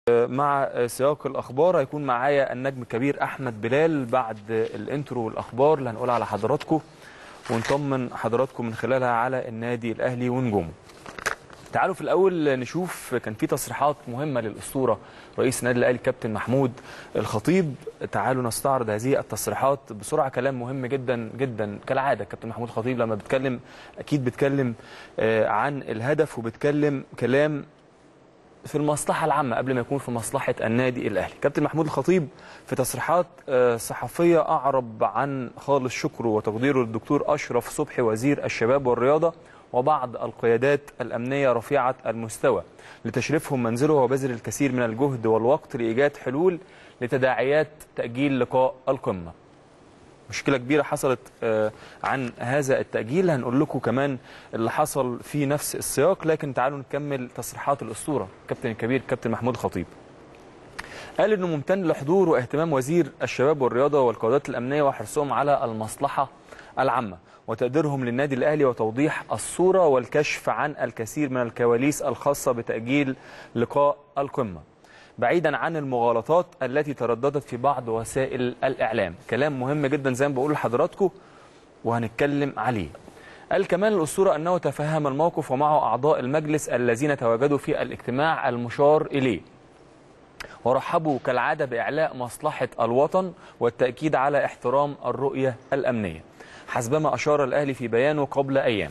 مع سياق الأخبار هيكون معايا النجم الكبير أحمد بلال بعد الانترو والأخبار اللي هنقولها على حضراتكم ونطمن حضراتكم من خلالها على النادي الأهلي ونجومه. تعالوا في الأول نشوف كان في تصريحات مهمة للأسطورة رئيس النادي الأهلي كابتن محمود الخطيب. تعالوا نستعرض هذه التصريحات بسرعة. كلام مهم جدا جدا كالعادة. كابتن محمود الخطيب لما بيتكلم أكيد بيتكلم عن الهدف وبيتكلم كلام في المصلحة العامة قبل ما يكون في مصلحة النادي الأهلي. كابتن محمود الخطيب في تصريحات صحفية أعرب عن خالص شكره وتقديره للدكتور أشرف صبحي وزير الشباب والرياضة وبعض القيادات الأمنية رفيعة المستوى لتشريفهم منزله وبذل الكثير من الجهد والوقت لإيجاد حلول لتداعيات تأجيل لقاء القمة. مشكلة كبيرة حصلت عن هذا التأجيل، هنقول لكم كمان اللي حصل في نفس السياق، لكن تعالوا نكمل تصريحات الأسطورة كابتن الكبير كابتن محمود الخطيب. قال إنه ممتن لحضور واهتمام وزير الشباب والرياضة والقيادات الأمنية وحرصهم على المصلحة العامة وتقديرهم للنادي الأهلي وتوضيح الصورة والكشف عن الكثير من الكواليس الخاصة بتأجيل لقاء القمة بعيدا عن المغالطات التي ترددت في بعض وسائل الإعلام. كلام مهم جدا زي ما بقول لحضراتكم وهنتكلم عليه. قال كمان الأسطورة أنه تفهم الموقف ومعه أعضاء المجلس الذين تواجدوا في الاجتماع المشار إليه ورحبوا كالعادة بإعلاء مصلحة الوطن والتأكيد على احترام الرؤية الأمنية حسبما أشار الأهلي في بيانه قبل أيام.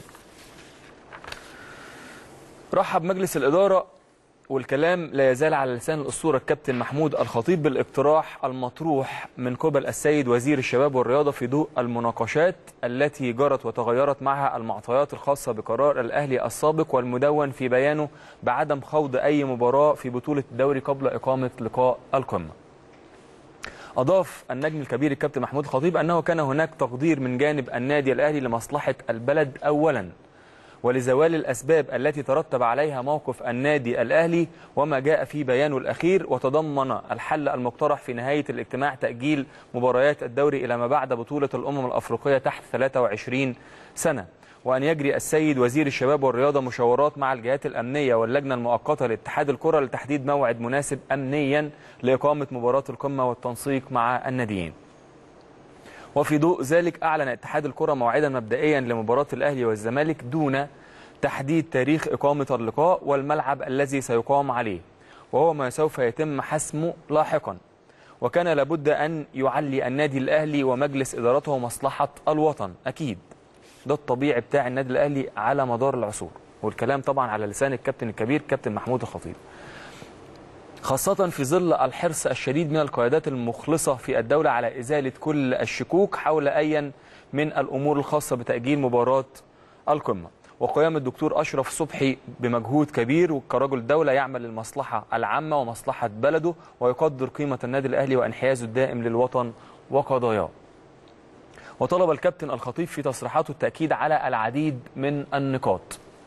رحب مجلس الإدارة والكلام لا يزال على لسان الأسطورة الكابتن محمود الخطيب بالاقتراح المطروح من قبل السيد وزير الشباب والرياضة في ضوء المناقشات التي جرت وتغيرت معها المعطيات الخاصة بقرار الأهلي السابق والمدون في بيانه بعدم خوض أي مباراة في بطولة الدوري قبل إقامة لقاء القمة. أضاف النجم الكبير الكابتن محمود الخطيب أنه كان هناك تقدير من جانب النادي الأهلي لمصلحة البلد أولاً ولزوال الأسباب التي ترتب عليها موقف النادي الأهلي وما جاء في بيانه الأخير، وتضمن الحل المقترح في نهاية الاجتماع تأجيل مباريات الدوري إلى ما بعد بطولة الأمم الأفريقية تحت 23 سنة، وأن يجري السيد وزير الشباب والرياضة مشاورات مع الجهات الأمنية واللجنة المؤقتة لاتحاد الكرة لتحديد موعد مناسب أمنيا لإقامة مباراة القمة والتنسيق مع الناديين. وفي ضوء ذلك أعلن اتحاد الكرة موعدا مبدئيا لمباراة الأهلي والزمالك دون تحديد تاريخ إقامة اللقاء والملعب الذي سيقام عليه، وهو ما سوف يتم حسمه لاحقا. وكان لابد أن يعلي النادي الأهلي ومجلس إدارته مصلحة الوطن، أكيد ده الطبيعي بتاع النادي الأهلي على مدار العصور، والكلام طبعا على لسان الكابتن الكبير كابتن محمود الخطيب، خاصة في ظل الحرص الشديد من القيادات المخلصة في الدولة على إزالة كل الشكوك حول أي من الأمور الخاصة بتأجيل مباراة القمة. وقيام الدكتور أشرف صبحي بمجهود كبير وكرجل دولة يعمل للمصلحة العامة ومصلحة بلده ويقدر قيمة النادي الأهلي وانحيازه الدائم للوطن وقضاياه. وطلب الكابتن الخطيب في تصريحاته التأكيد على العديد من النقاط.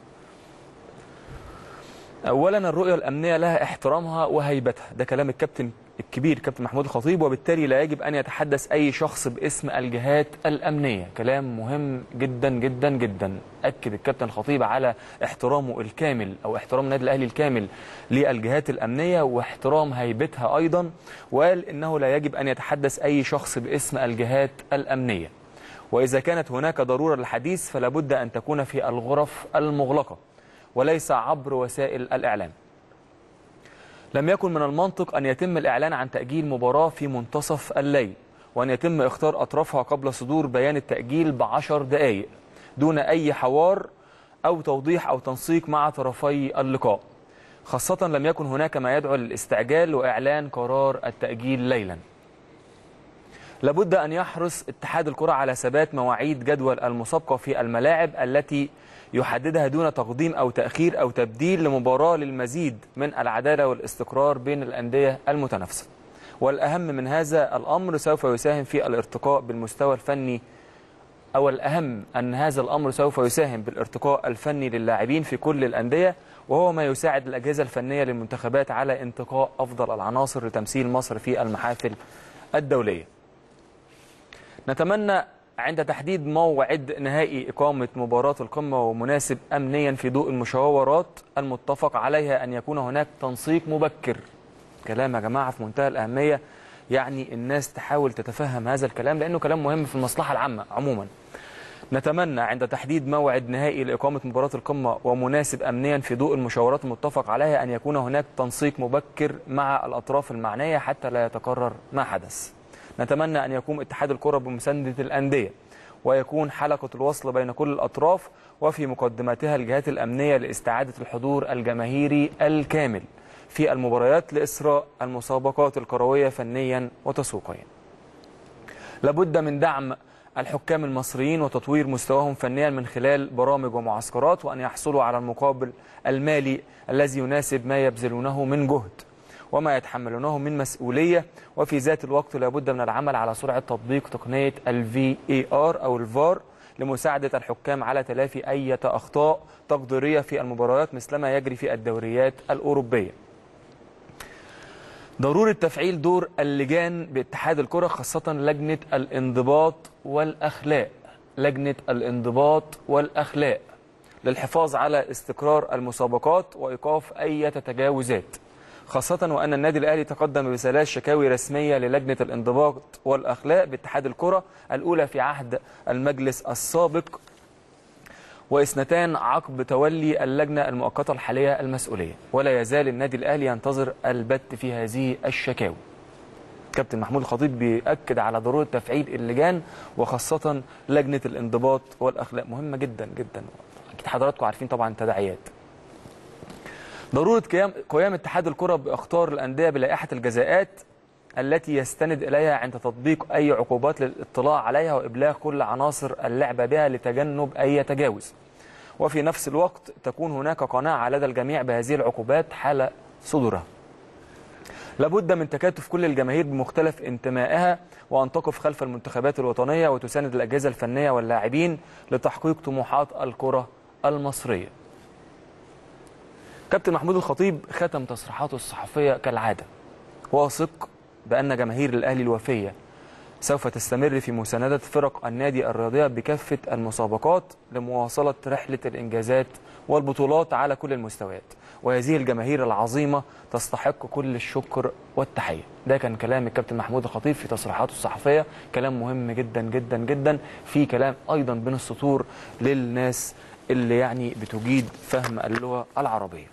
أولا الرؤية الأمنية لها احترامها وهيبتها، ده كلام الكابتن الكبير كابتن محمود الخطيب، وبالتالي لا يجب أن يتحدث أي شخص باسم الجهات الأمنية. كلام مهم جدا جدا جدا. أكد الكابتن الخطيب على احترامه الكامل أو احترام النادي الأهلي الكامل للجهات الأمنية واحترام هيبتها أيضا، وقال إنه لا يجب أن يتحدث أي شخص باسم الجهات الأمنية، وإذا كانت هناك ضرورة للحديث فلا بد أن تكون في الغرف المغلقة وليس عبر وسائل الإعلام. لم يكن من المنطق أن يتم الإعلان عن تأجيل مباراة في منتصف الليل وأن يتم اختار أطرافها قبل صدور بيان التأجيل ب10 دقائق دون أي حوار أو توضيح أو تنسيق مع طرفي اللقاء، خاصة لم يكن هناك ما يدعو للاستعجال وإعلان قرار التأجيل ليلا. لابد أن يحرص اتحاد الكرة على ثبات مواعيد جدول المسابقة في الملاعب التي يحددها دون تقديم أو تأخير أو تبديل لمباراة للمزيد من العدالة والاستقرار بين الأندية المتنافسة. والأهم من هذا الأمر سوف يساهم في الارتقاء بالمستوى الفني، أو الأهم أن هذا الأمر سوف يساهم بالارتقاء الفني للاعبين في كل الأندية، وهو ما يساعد الأجهزة الفنية للمنتخبات على انتقاء أفضل العناصر لتمثيل مصر في المحافل الدولية. نتمنى عند تحديد موعد نهائي إقامة مباراة القمة ومناسب أمنيا في ضوء المشاورات المتفق عليها أن يكون هناك تنسيق مبكر كلام يا جماعه في منتهى الاهميه، يعني الناس تحاول تتفهم هذا الكلام لانه كلام مهم في المصلحه العامه عموما. نتمنى عند تحديد موعد نهائي لإقامة مباراة القمة ومناسب أمنيا في ضوء المشاورات المتفق عليها أن يكون هناك تنسيق مبكر مع الأطراف المعنية حتى لا يتكرر ما حدث. نتمنى أن يقوم اتحاد الكرة بمساندة الأندية ويكون حلقة الوصل بين كل الأطراف وفي مقدمتها الجهات الأمنية لاستعادة الحضور الجماهيري الكامل في المباريات لإسراء المسابقات الكروية فنيا وتسويقيا. لابد من دعم الحكام المصريين وتطوير مستواهم فنيا من خلال برامج ومعسكرات، وأن يحصلوا على المقابل المالي الذي يناسب ما يبذلونه من جهد وما يتحملونه من مسؤولية. وفي ذات الوقت لابد من العمل على سرعة تطبيق تقنية VAR أو الفار لمساعدة الحكام على تلافي أي أخطاء تقديرية في المباريات مثلما يجري في الدوريات الأوروبية. ضرورة تفعيل دور اللجان باتحاد الكرة خاصة لجنة الانضباط والأخلاق، لجنة الانضباط والأخلاق للحفاظ على استقرار المسابقات وإيقاف أي تجاوزات، خاصة وأن النادي الأهلي تقدم بثلاث شكاوي رسمية للجنة الانضباط والأخلاق باتحاد الكرة، الأولى في عهد المجلس السابق واثنتان عقب تولي اللجنة المؤقتة الحالية المسؤولية. ولا يزال النادي الأهلي ينتظر البت في هذه الشكاوي. كابتن محمود الخطيب بيأكد على ضرورة تفعيل اللجان وخاصة لجنة الانضباط والأخلاق، مهمة جدا جدا. أكيد حضراتكم عارفين طبعا التداعيات. ضرورة قيام اتحاد الكرة بإخطار الأندية بلائحة الجزاءات التي يستند إليها عند تطبيق أي عقوبات للاطلاع عليها وإبلاغ كل عناصر اللعبة بها لتجنب أي تجاوز. وفي نفس الوقت تكون هناك قناعة لدى الجميع بهذه العقوبات حال صدورها. لابد من تكاتف كل الجماهير بمختلف انتمائها وأن تقف خلف المنتخبات الوطنية وتساند الأجهزة الفنية واللاعبين لتحقيق طموحات الكرة المصرية. كابتن محمود الخطيب ختم تصريحاته الصحفية كالعادة واثق بأن جماهير الأهلي الوفية سوف تستمر في مساندة فرق النادي الرياضية بكافة المسابقات لمواصلة رحلة الإنجازات والبطولات على كل المستويات، وهذه الجماهير العظيمة تستحق كل الشكر والتحية. ده كان كلام الكابتن محمود الخطيب في تصريحاته الصحفية، كلام مهم جدا جدا جدا، في كلام أيضا بين السطور للناس اللي يعني بتجيد فهم اللغة العربية.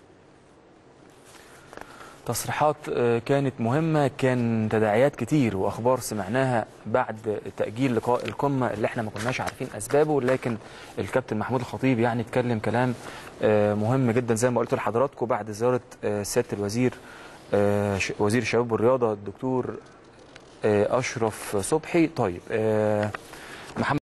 تصريحات كانت مهمة، كان تداعيات كتير وأخبار سمعناها بعد تأجيل لقاء القمة اللي احنا ما كناش عارفين أسبابه، لكن الكابتن محمود الخطيب يعني اتكلم كلام مهم جدا زي ما قلت لحضراتكم بعد زيارة سيادة الوزير وزير الشباب والرياضة الدكتور أشرف صبحي. طيب محمد